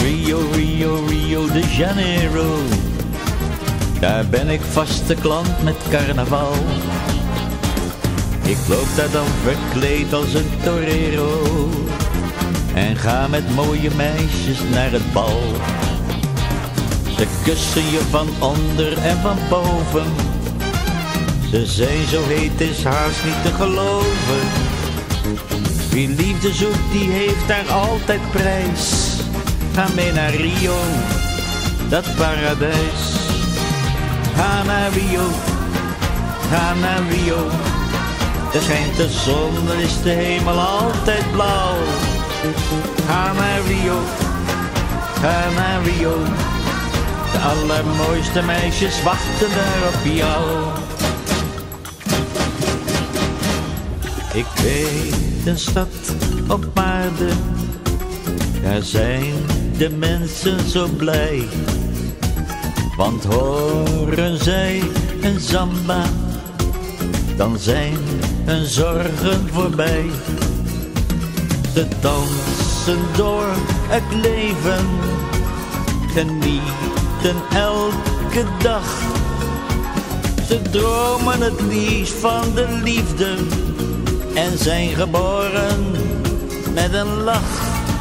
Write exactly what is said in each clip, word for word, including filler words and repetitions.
Rio, Rio, Rio de Janeiro. Daar ben ik vaste klant met carnaval. Ik loop daar dan verkleed als een torero en ga met mooie meisjes naar het bal. Ze kussen je van onder en van boven. Ze zijn zo heet, is haast niet te geloven. Wie liefde zoekt, die heeft daar altijd prijs. Ga mee naar Rio, dat paradijs. Ga naar Rio, ga naar Rio. Er schijnt de zon, dan is de hemel altijd blauw. Ga naar Rio, ga naar Rio. De allermooiste meisjes wachten daar op jou. Ik weet een stad op aarde, daar zijn de mensen zo blij. Want horen zij een samba, dan zijn hun zorgen voorbij. Ze dansen door het leven, genieten elke dag. Ze dromen het liefst van de liefde en zijn geboren met een lach.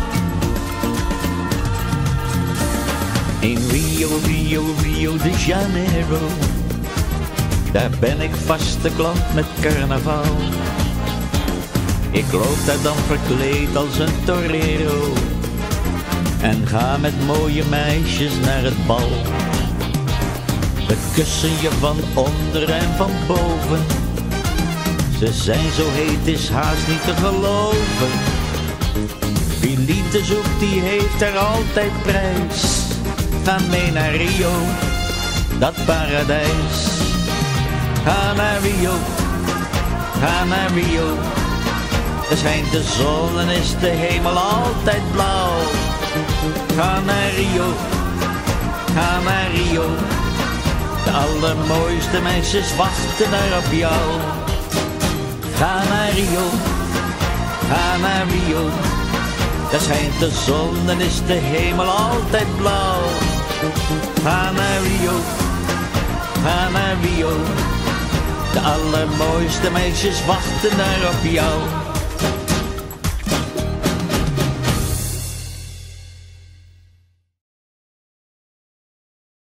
In Rio, Rio, Rio de Janeiro, daar ben ik vaste klant met carnaval. Ik loop daar dan verkleed als een torero en ga met mooie meisjes naar het bal. Ze kussen je van onder en van boven. Ze zijn zo heet, is haast niet te geloven. Wie liefde zoekt, die heeft er altijd prijs. Ga mee naar Rio, dat paradijs. Ga naar Rio, ga naar Rio. Er schijnt de zon en is de hemel altijd blauw. Ga naar Rio, ga naar Rio. De allermooiste meisjes wachten daar op jou. Ga naar Rio, ga naar Rio. Daar schijnt de zon en is de hemel altijd blauw. Ga naar Rio, ga naar Rio. De allermooiste meisjes wachten daar op jou.